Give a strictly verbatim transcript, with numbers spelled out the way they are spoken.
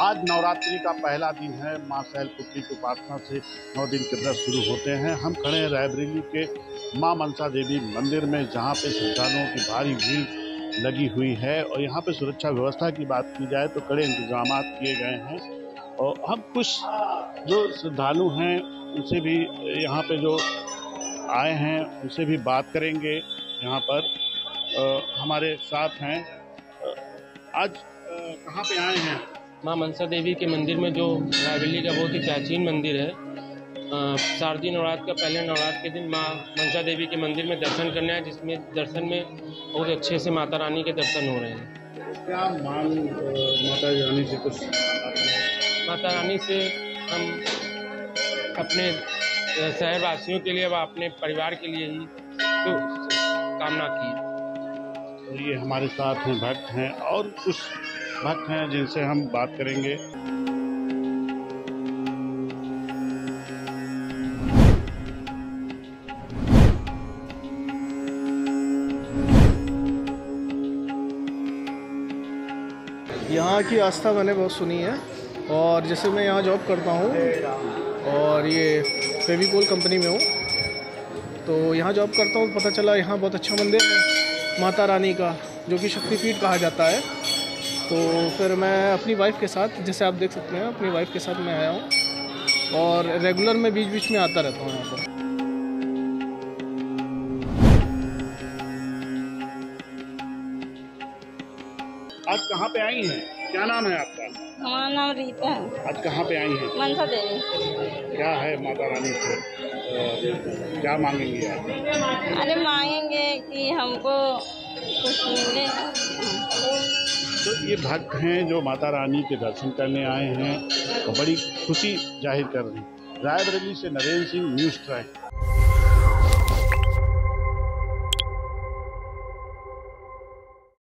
आज नवरात्रि का पहला दिन है। मां शैलपुत्री की उपासना से नौ दिन के व्रत शुरू होते हैं। हम खड़े हैं रायबरेली के मां मनसा देवी मंदिर में, जहां पे श्रद्धालुओं की भारी भीड़ लगी हुई है। और यहां पे सुरक्षा व्यवस्था की बात की जाए तो कड़े इंतजाम किए गए हैं। और हम कुछ जो श्रद्धालु हैं उनसे भी यहाँ पे जो आए हैं उनसे भी बात करेंगे। यहाँ पर आ, हमारे साथ हैं। आज कहाँ पे आए हैं? मां मनसा देवी के मंदिर में, जो रायबरेली का बहुत ही प्राचीन मंदिर है। शारदीय नवरात्र का पहले नवरात्र के दिन मां मनसा देवी के मंदिर में दर्शन करने आए, जिसमें दर्शन में बहुत अच्छे से माता रानी के दर्शन हो रहे हैं। क्या मांग माता रानी से कुछ? माता रानी से हम अपने शहरवासियों के लिए व अपने परिवार के लिए ही तो कामना की। तो ये हमारे साथ हैं, भक्त हैं और कुछ भक्त हैं जिनसे हम बात करेंगे। यहाँ की आस्था मैंने बहुत सुनी है, और जैसे मैं यहाँ जॉब करता हूँ और ये फेविकोल कंपनी में हूँ, तो यहाँ जॉब करता हूँ। पता चला यहाँ बहुत अच्छा मंदिर है माता रानी का, जो कि शक्तिपीठ कहा जाता है। तो फिर मैं अपनी वाइफ के साथ, जैसे आप देख सकते हैं, अपनी वाइफ के साथ मैं आया हूँ और रेगुलर में बीच बीच में आता रहता हूँ यहाँ पर। आज कहाँ पे आई हैं? क्या नाम है आपका? हमारा नाम रीता है। आज कहाँ पे आई हैं? मनसा देवी। क्या है माता रानी से क्या मांगेंगे आप? अरे मांगेंगे कि हमको कुछ मिले। तो ये भक्त हैं जो माता रानी के दर्शन करने आए हैं और बड़ी खुशी जाहिर कर रहे हैं। रायबरेली से नरेंद्र सिंह, न्यूज़ ट्राई।